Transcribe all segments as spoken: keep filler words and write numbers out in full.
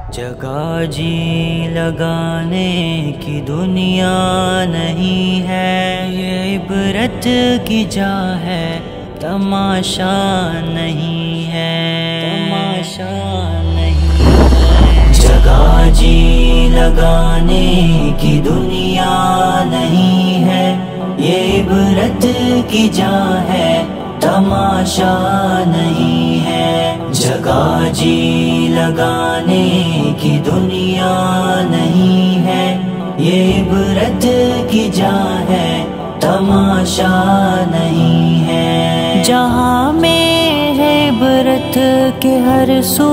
جگہ جی لگانے کی دنیا نہیں ہے، یہ عبرت کی جا ہے، تماشا نہیں ہے، تماشا نہیں ہے۔ جگہ جی لگانے کی دنیا نہیں ہے، یہ عبرت کی جا ہے، تماشا نہیں ہے۔ جگہ جی لگانے کی دنیا نہیں ہے، یہ عبرت کی جا ہے، تماشا نہیں ہے۔ جہاں میں ہے عبرت کے ہر سو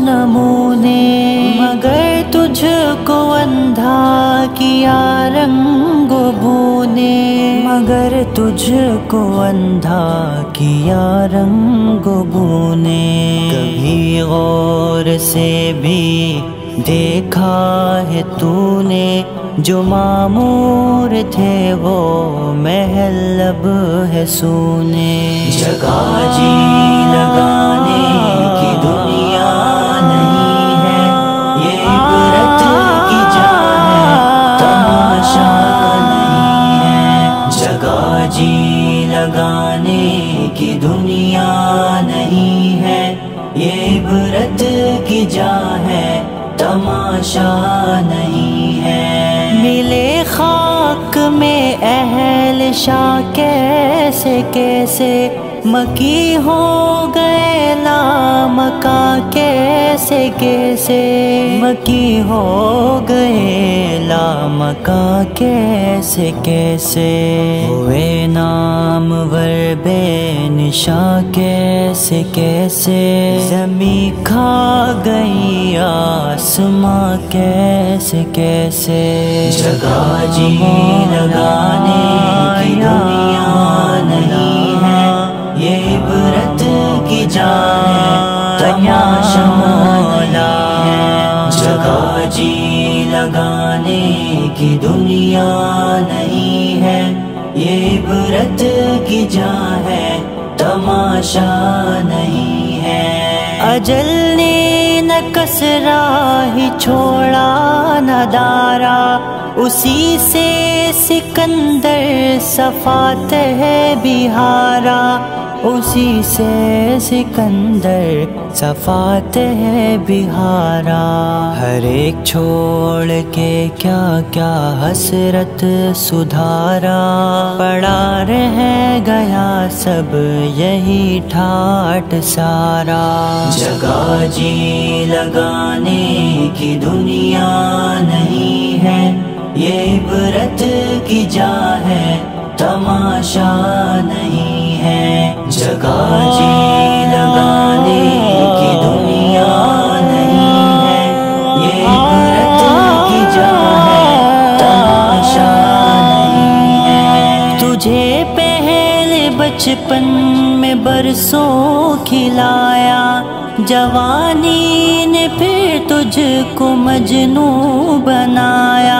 نمونے، مگر تجھ کو اندھا کیا رنگ و بونے، مگر تجھ کو اندھا کیا رنگ و بونے۔ کبھی غور سے بھی دیکھا ہے تو نے، جو معمور تھے وہ محل اب ہے سونے۔ جگہ جی لگانے کی دنیا نہیں ہے، یہ عبرت کی جا ہے، تماشا نہیں ہے۔ جگہ جی لگانے کی دنیا نہیں ہے، یہ عبرت کی جا ہے، تماشا نہیں ہے۔ ملے خاک میں اہل شاہ کیسے کیسے، مکی ہو گئے لامکاں کیسے کیسے، مکی ہو گئے لامکاں کیسے کیسے۔ ہوئے نامور بے نشاں کیسے کیسے، زمین کھا گئی آسماں کیسے کیسے۔ جگہ جی لگانے کی دنیا نہیں ہے، یہ عبرت کی جا ہے، تماشا نہیں ہے۔ جگہ جی لگانے کی دنیا نہیں ہے، یہ عبرت کی جا ہے، تماشا نہیں ہے۔ اجل نے نہ کسرا ہی چھوڑا نہ دارا، اسی سے سکندر صفات ہے بہارا، اسی سے سکندر صفات ہے بہارا۔ ہر ایک چھوڑ کے کیا کیا حسرت سدھارا، پڑا رہ گیا سب یہی ٹھاٹ سارا۔ جگہ جی لگانے کی دنیا نہیں ہے، یہ عبرت کی جا ہے، تماشا نہیں ہے۔ جگہ جی لگانے کی دنیا نہیں ہے، یہ عبرت کی جا ہے، تماشا نہیں ہے۔ تجھے پہلے بچپن میں برسوں کھلایا، جوانی نے پھر تجھ کو مجنوں بنایا،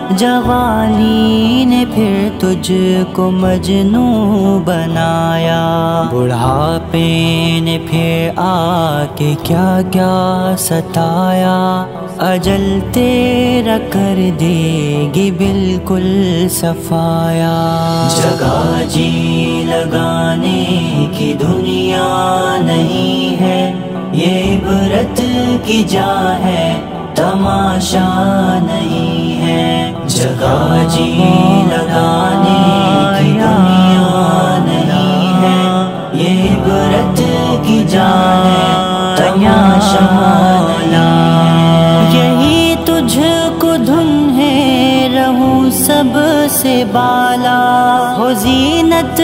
جوانی نے پھر تجھ کو مجنوں بنایا۔ بڑھاپے نے پھر آ کے کیا کیا ستایا، اجل تیرا کر دے گی بالکل صفایا۔ جگہ جی لگانے کی دنیا نہیں ہے، یہ عبرت کی جا ہے، تماشا نہیں ہے۔ جگہ جی لگانے کی دنیا نہیں ہے، یہ عبرت کی جا ہے، تماشا نہیں ہے۔ یہی تجھ کو دھن ہے رہوں سب سے بالا، ہو زینت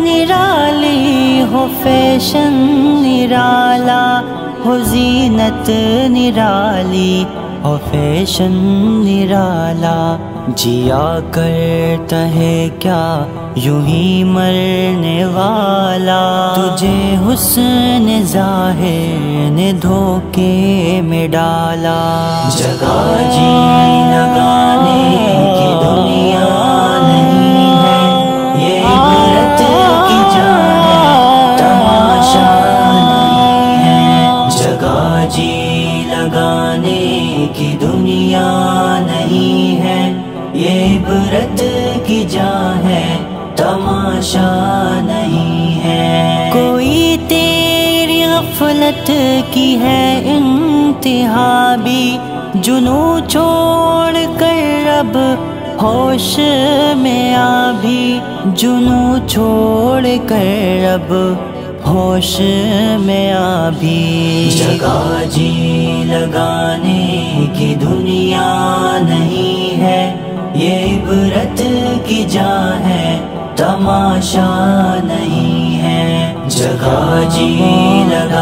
نرالی ہو فیشن نرالا، ہو زینت نرالی ہو فیشن نرالا۔ جیا کرتا ہے کیا یوں ہی مرنے والا، تجھے حسن ظاہر نے دھوکے میں ڈالا۔ جگہ جی لگانے کی دنیا نہیں ہے، یہ عبرت کی جا ہے، تماشا نہیں ہے۔ جگہ جی لگانے عبرت کی جا ہے تماشا نہیں ہے. کوئی تیری غفلت کی ہے انتہا بھی، جنوں چھوڑ کر اب ہوش میں آ بھی، جنوں چھوڑ کر اب ہوش میں آ بھی. جگہ جی لگانے کی دنیا نہیں ہے، یہ عبرت کی جا ہے تماشا نہیں ہے. جگہ جی لگانے